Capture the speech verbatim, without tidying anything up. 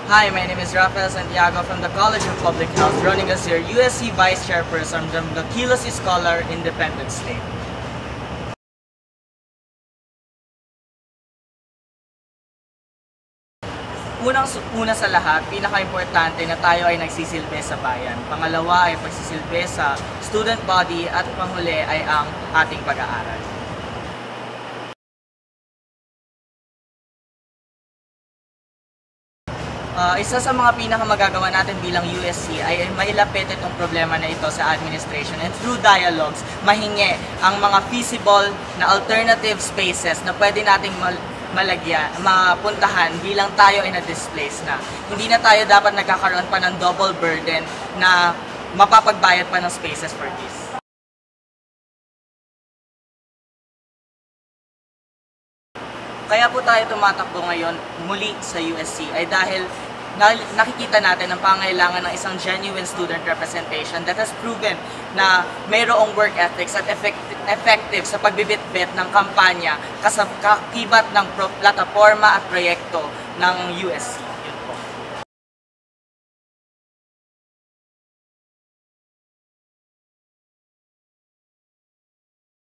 Hi, my name is Raphael Santiago from the College of Public Health, running as your U S C Vice Chairperson from the Kilos Scholar Independent State. Unang, una sa lahat, pinaka-importante na tayo ay nagsisilbi sa bayan. Pangalawa ay pagsisilbi sa student body at panghuli ay ang ating pag-aaral. Uh, isa sa mga pinakamagagawa natin bilang U S C ay mailapit itong problema na ito sa administration, and through dialogues, mahingi ang mga feasible na alternative spaces na pwede nating mal malagyan, mapuntahan bilang tayo ay na-displace na. Hindi na tayo dapat nagkakaroon pa ng double burden na mapapagbayad pa ng spaces for this. Kaya po tayo tumatakbo ngayon muli sa U S C ay dahil nakikita natin ang pangailangan ng isang genuine student representation that has proven na mayroong work ethics at effective sa pagbibitbit ng kampanya kakibat ng plataforma at proyekto ng U S C.